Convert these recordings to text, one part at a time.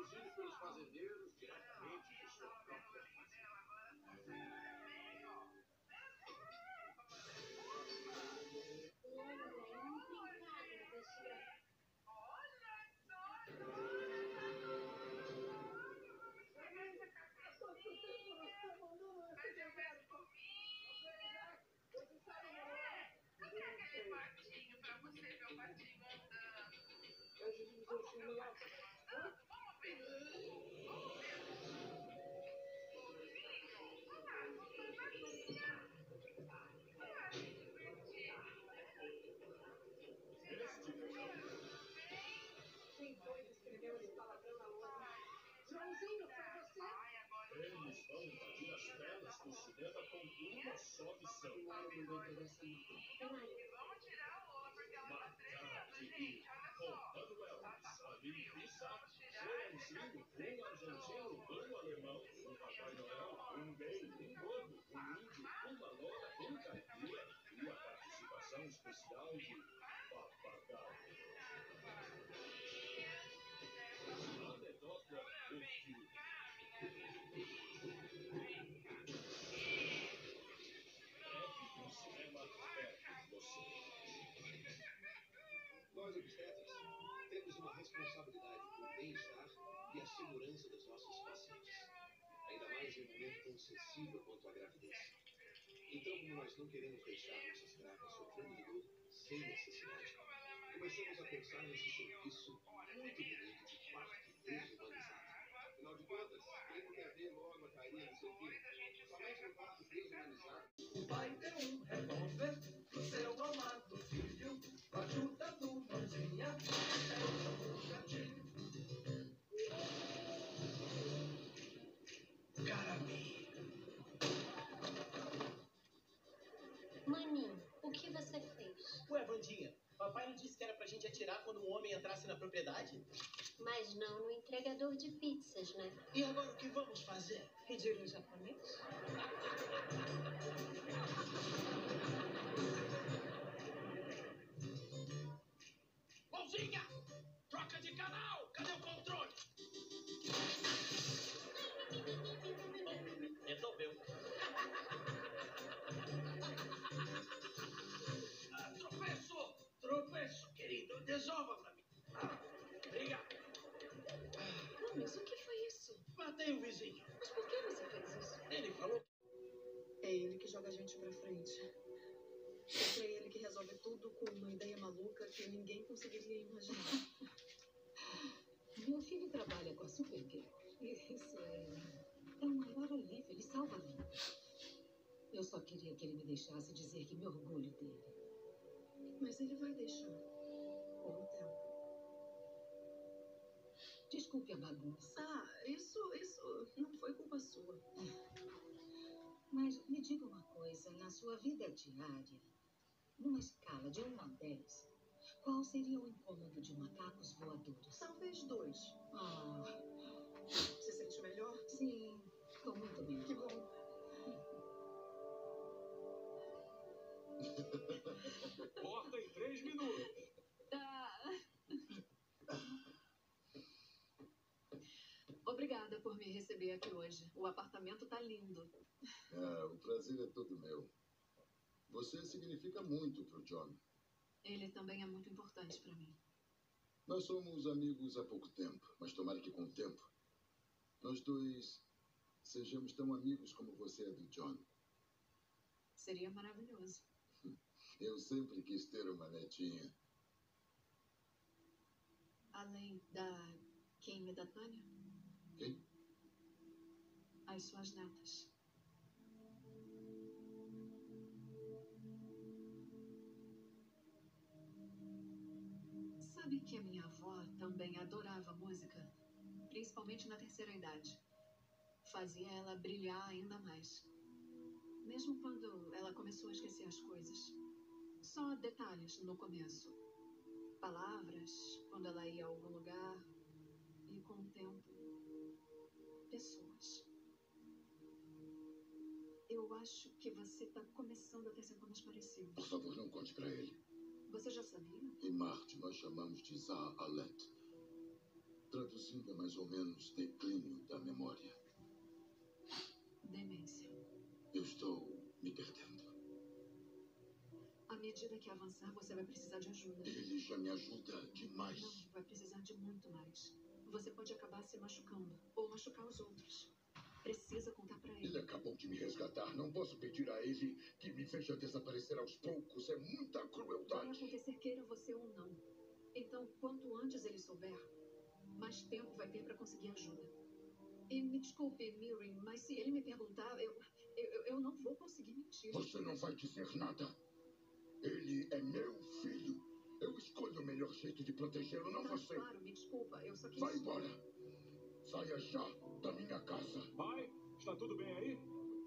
produzido pelos fazendeiros diretamente de sua própria fazenda. Eles vão invadir as telas do cinema com uma só missão. Matar Gibi com Manuel, Salim Pisa, Joãozinho, argentino, alemão, Papai Noel, gay, gordo, índio, uma loura, caipira e a participação especial de Papagaio. Anedota ou filme. Nós, obstetras, temos uma responsabilidade com o bem-estar e a segurança dos nossos pacientes, ainda mais em um momento tão sensível quanto a gravidez. Então, como nós não queremos deixar nossas grávidas sofrendo de dor sem necessidade, começamos a pensar nesse serviço muito bonito de parto desumanizado. Afinal de contas, quem não quer ver logo a carinha do seu filho? Somente no parto desumanizado. O pai tem um revólver pro seu amado filho, ajudando mãozinha, é o gatilho. Caramba! Maninho, o que você fez? Ué, Vandinha, papai não disse que era pra gente atirar quando um homem entrasse na propriedade? Mas não no entregador de pizzas, né? E agora o que vamos fazer? Pedir em japonês? Mãozinha! Troca de canal! Cadê o controle? Resolveu. Tropeço, querido. Desolva pra mim. Obrigado. Mas o que foi isso? Matei o vizinho. Mas por que você fez isso? Ele falou. É ele que joga a gente pra frente. É ele que resolve tudo com uma ideia maluca que ninguém conseguiria imaginar. Meu filho trabalha com a Supergirl. Isso é o maior alívio. Ele salva vidas. Eu só queria que ele me deixasse dizer que me orgulho dele. Mas ele vai deixar. Com o tempo. Desculpe a bagunça. Ah, isso não foi culpa sua. Mas me diga uma coisa. Na sua vida diária, numa escala de 1 a 10, qual seria o incômodo de macacos voadores? Talvez 2. Ah, Se sente melhor? sim. Estou muito bem. Que bom. Porta em 3 minutos. Obrigada por me receber aqui hoje. O apartamento tá lindo. O prazer é todo meu. Você significa muito pro John. Ele também é muito importante para mim. Nós somos amigos há pouco tempo, mas tomara que com o tempo nós dois sejamos tão amigos como você é do John. Seria maravilhoso. Eu sempre quis ter uma netinha. Além da Kim e da Tânia? Quem? As suas netas. Sabe que a minha avó também adorava música, principalmente na terceira idade. Fazia ela brilhar ainda mais. Mesmo quando ela começou a esquecer as coisas. Só detalhes no começo. Palavras, quando ela ia a algum lugar. E com o tempo, pessoas. Eu acho que você está começando a ter sintomas parecidos. Por favor, não conte pra ele. Você já sabia? Em Marte, nós chamamos de Zah-Alet. Traduzido traduzindo, é mais ou menos declínio da memória. Demência. Eu estou me perdendo. À medida que avançar, você vai precisar de ajuda. Ele já me ajuda demais. Não, vai precisar de muito mais. Você pode acabar se machucando ou machucar os outros. Precisa contar pra ele. Ele acabou de me resgatar. Não posso pedir a ele que me veja desaparecer aos poucos. É muita Vai crueldade. acontecer, queira você ou não. Então, quanto antes ele souber, mais tempo vai ter pra conseguir ajuda. E me desculpe, Miri, mas se ele me perguntar, eu não vou conseguir mentir. Você não vai dizer nada. Ele é meu filho. Eu escolho o melhor jeito de protegê-lo, não Tá, você. claro, me desculpa, eu só quis... Vá embora. Saia já da minha casa. Pai, está tudo bem aí?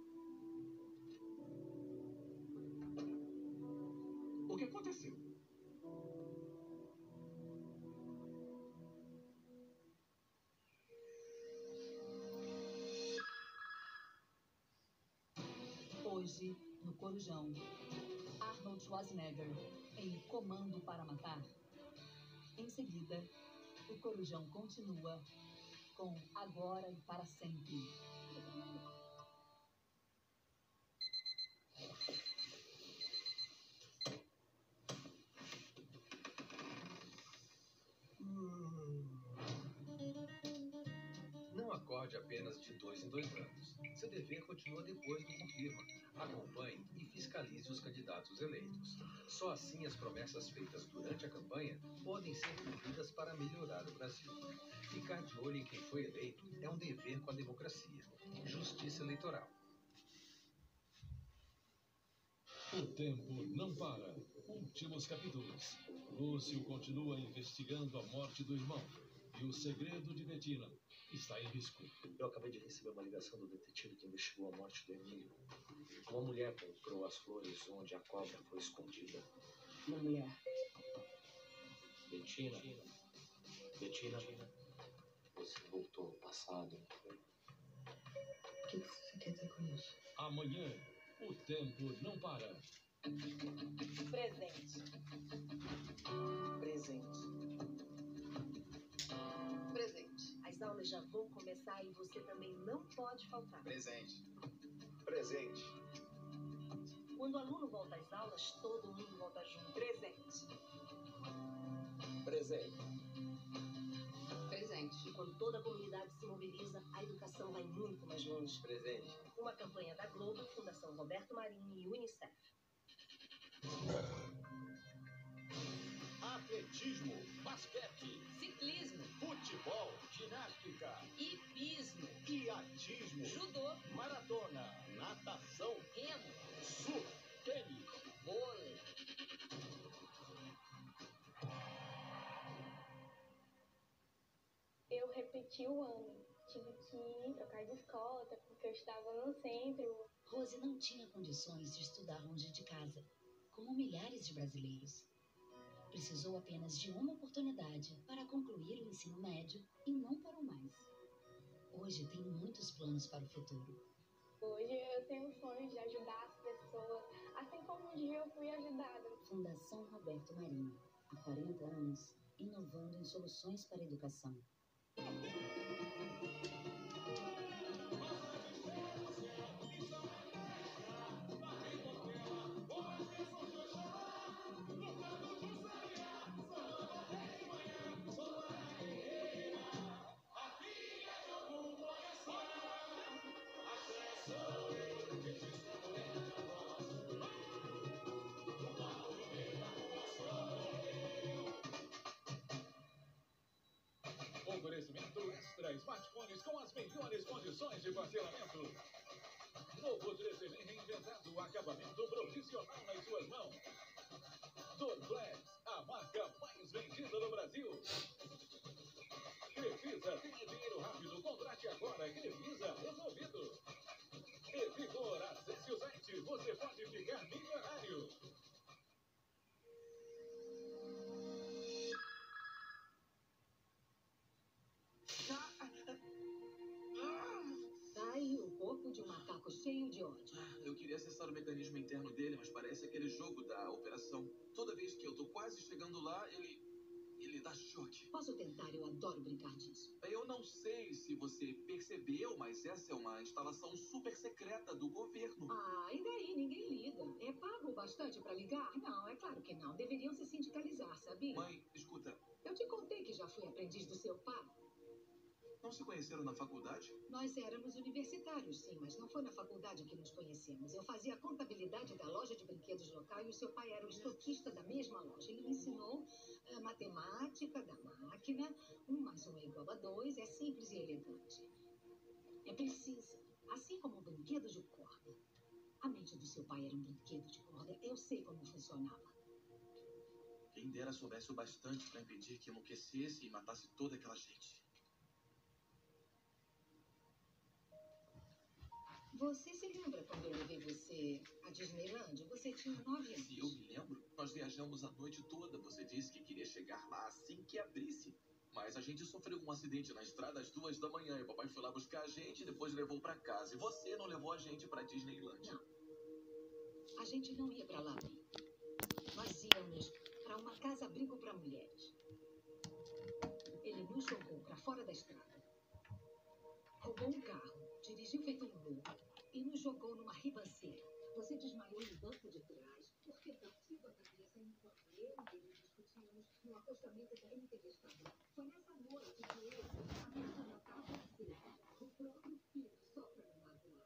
O que aconteceu? Hoje, no Corujão, Arnold Schwarzenegger em Comando para Matar. Em seguida, o Corujão continua com Agora e Para Sempre. Não acorde apenas de 2 em 2 anos. Seu dever continua depois do confirma. Acompanhe e fiscalize os candidatos eleitos. Só assim as promessas feitas durante a campanha podem ser cumpridas para melhorar o Brasil. Ficar de olho em quem foi eleito é um dever com a democracia. Justiça Eleitoral. O tempo não para. Últimos capítulos. Lúcio continua investigando a morte do irmão. E o segredo de Bettina está em risco. Eu acabei de receber uma ligação do detetive que investigou a morte do Emílio. Uma mulher comprou as flores onde a cobra foi escondida. Uma mulher. Bettina, você voltou ao passado. O que você quer dizer com isso? Amanhã, o tempo não para. Presente. As aulas já vão começar e você também não pode faltar. Presente. Quando o aluno volta às aulas, todo mundo volta junto. Presente. E quando toda a comunidade se mobiliza, a educação vai muito mais longe. Presente. Uma campanha da Globo, Fundação Roberto Marinho e Unicef. Atletismo, basquete, Ciclismo, futebol, ginástica, hipismo, iatismo, judô, maratona, natação, remo, surf, tênis, vôlei. Eu repeti o ano. Tive que trocar de escola, até porque eu estava no centro. Rose não tinha condições de estudar longe de casa, como milhares de brasileiros. Precisou apenas de uma oportunidade para concluir o ensino médio e não parou mais. Hoje tem muitos planos para o futuro. Hoje eu tenho sonhos de ajudar as pessoas, assim como um dia eu fui ajudada. Fundação Roberto Marinho, há 40 anos, inovando em soluções para a educação. Oferecimento Extra Smartphones com as melhores condições de parcelamento. Novo 3M reinventado, acabamento profissional nas suas mãos. Dorflex, a marca mais vendida do Brasil. Crefisa, tenha dinheiro rápido, contrate agora. Crefisa, resolvido. E Vigor, acesse o site, você pode ficar milionário. Tá aí o corpo de um macaco cheio de ódio. Eu queria acessar o mecanismo interno dele, mas parece aquele jogo da operação. Toda vez que eu tô quase chegando lá, ele deve dar choque. Posso tentar, eu adoro brincar disso. Eu não sei se você percebeu, mas essa é uma instalação super secreta do governo. Ah, e daí? Ninguém liga. É pago bastante pra ligar? Não, é claro que não. Deveriam se sindicalizar, sabia? Mãe, escuta, Eu te contei que já fui aprendiz do seu pai. não se conheceram na faculdade? Nós éramos universitários, sim, mas não foi na faculdade que nos conhecemos. Eu fazia a contabilidade da loja de brinquedos local e o seu pai era o estoquista da mesma loja. Ele me ensinou a matemática da máquina. 1 mais 1 é igual a 2. É simples e elegante. É precisa, assim como um brinquedo de corda. A mente do seu pai era um brinquedo de corda. Eu sei como funcionava. Quem dera soubesse o bastante para impedir que enlouquecesse e matasse toda aquela gente. Você se lembra quando eu levei você à Disneylândia? Você tinha 9 anos. Se eu me lembro, nós viajamos a noite toda. Você disse que queria chegar lá assim que abrisse. Mas a gente sofreu um acidente na estrada às 2 da manhã e o papai foi lá buscar a gente e depois levou para casa. E você não levou a gente para Disneylândia. Não. A gente não ia para lá. Nós íamos para uma casa-abrigo para mulheres. Ele nos jogou para fora da estrada. Roubou um carro, dirigiu feito um louco e nos jogou numa ribanceira. Você desmaiou no banco de trás por ter batido a cabeça enquanto eu e ele discutíamos no acostamento da MTV Estadão. Foi nessa noite que ele havia matado você, o próprio filho, só para me magoar.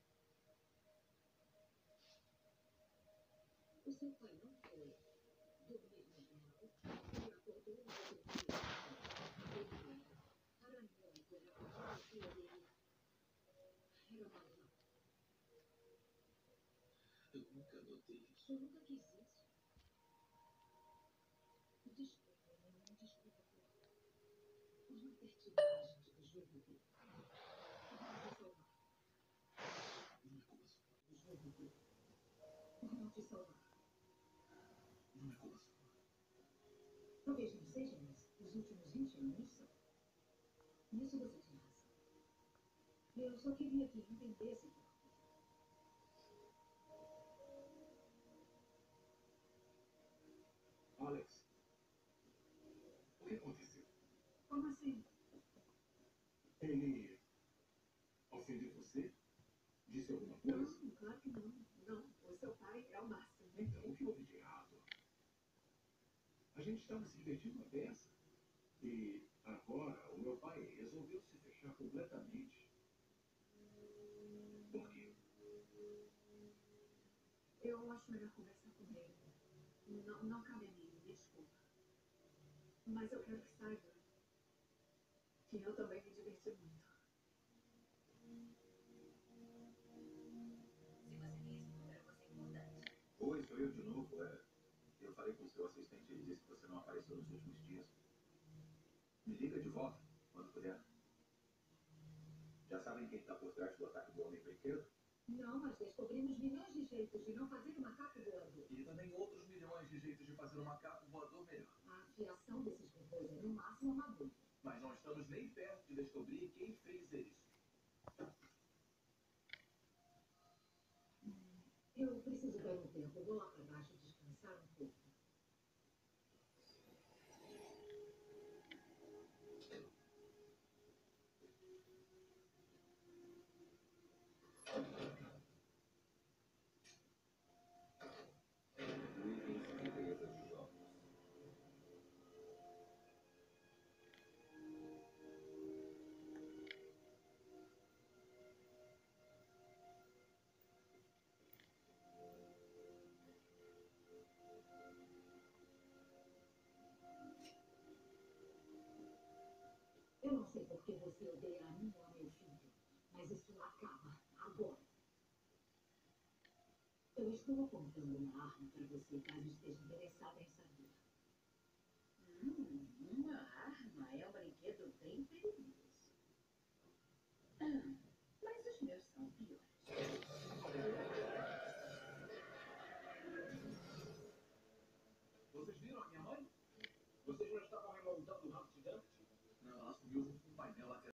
O seu pai não foi dormir normal e acordou no outro dia. Ele era paranoico, era abatido, ele era malvado. Eu nunca notei isso. Eu nunca quis isso. Desculpa, não desculpa por não ter tido a gente do jogo dele. Por não te salvar. Não é culpa sua. Talvez não seja, mas os últimos 20 anos são. Nisso você tinha razão. Eu só queria que entendesse por quê. Alex, o que aconteceu? Como assim? Ele ofendeu você? Disse alguma coisa? Não, claro que não. Não, o seu pai é o máximo. Então, o que houve de errado? A gente estava se divertindo uma peça. E agora o meu pai resolveu se fechar completamente. Por quê? Eu acho melhor conversar com ele. Não cabe a mim, me desculpa. Mas eu quero que saiba que eu também me diverti muito. Oi, sou eu de novo. Eu falei com o seu assistente e ele disse que você não apareceu nos últimos dias. Me liga de volta, quando puder. Já sabem quem está por trás do ataque do homem brinquedo? Não, mas descobrimos milhões de jeitos de não fazer um macaco voador. E também outros milhões de jeitos de fazer um macaco voador melhor. A afiação desses robôs é no máximo uma dúvida. Mas não estamos nem perto de descobrir quem fez isso. Eu preciso dar um tempo. Vou lá para baixo descansar um pouco. Eu não sei por que você odeia a mim ou a meu filho, mas isso acaba agora. Eu estou apontando uma arma para você, caso esteja interessada em saber. Uma arma é um brinquedo bem perigoso. Mas os meus são piores. Vocês viram a minha mãe? Vocês já estavam remontando o Humpty Dumpty? Não, ela subiu junto com o painel lateral.